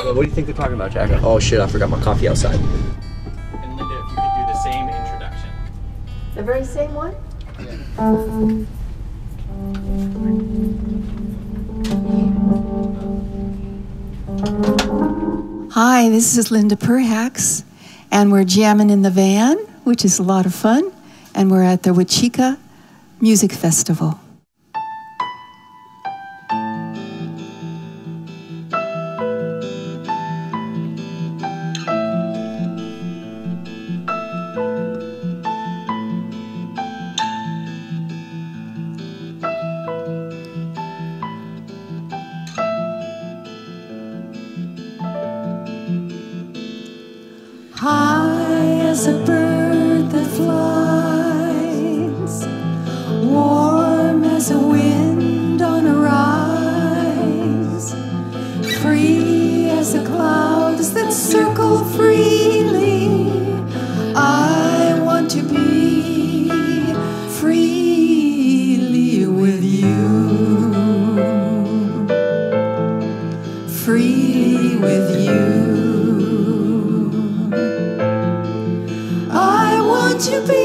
What do you think they're talking about, Jack? Oh shit, I forgot my coffee outside. And Linda, if you could do the same introduction. The very same one? Yeah. Hi, this is Linda Perhacs, and we're jamming in the van, which is a lot of fun, and we're at the Huichica Music Festival. High as a bird that flies, warm as a wind on a rise, free as the clouds that circle freely. I want to be freely with you, freely with you. To be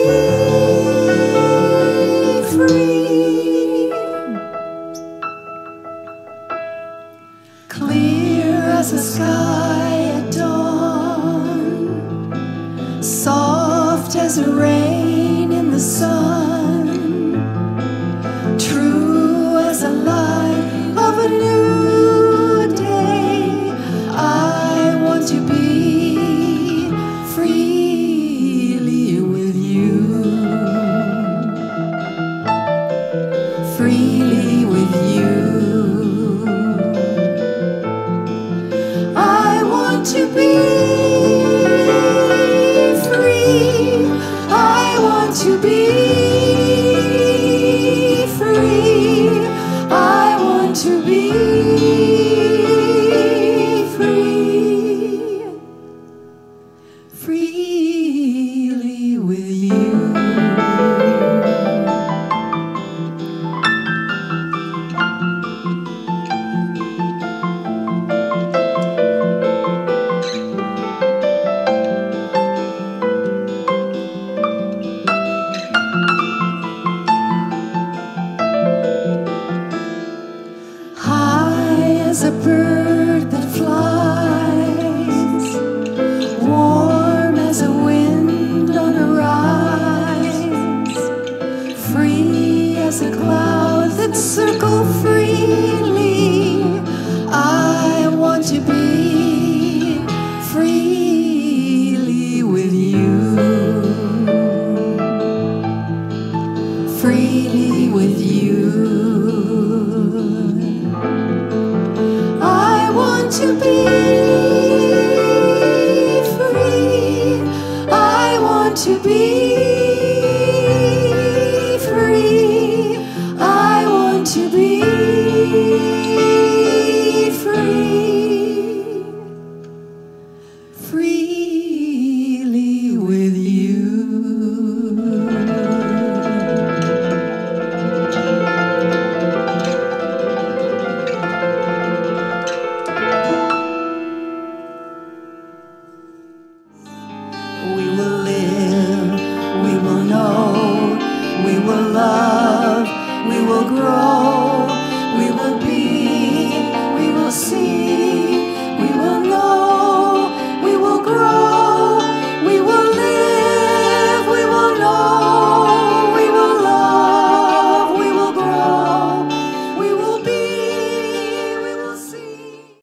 free, clear as the sky at dawn, soft as a rain.